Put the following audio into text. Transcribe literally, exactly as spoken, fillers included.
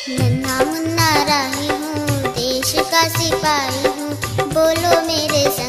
नन्हा मुन्ना राही हूँ, देश का सिपाही हूँ, बोलो मेरे